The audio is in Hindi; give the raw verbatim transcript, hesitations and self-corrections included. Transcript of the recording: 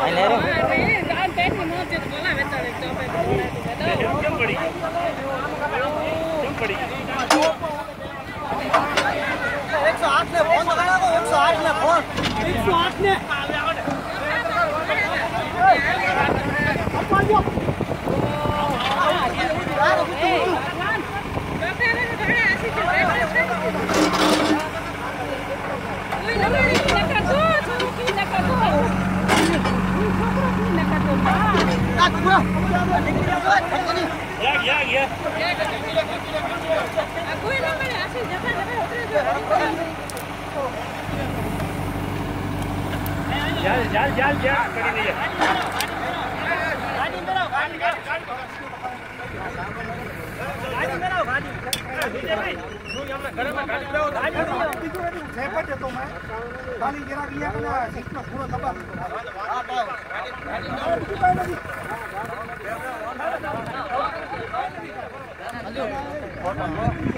एक सौ आठ ने फोन लगाना को एक सौ आठ ने फोन एक सौ आठ ने Ya, ya, ya. Jal, jal, jal, jal. Kali ni ya. Gaadi meraw, gaadi, gaadi, gaadi. Gaadi meraw, gaadi. Dije bhai, tu yamna घर में गाड़ी मeraw, गाड़ी मeraw. Dije bhai, सेपट है तो मैं. खाली गिरा दिया ना, इसमें पूरा खबर. हां, पाओ. गाड़ी, गाड़ी. dije bhai lagi. Hello.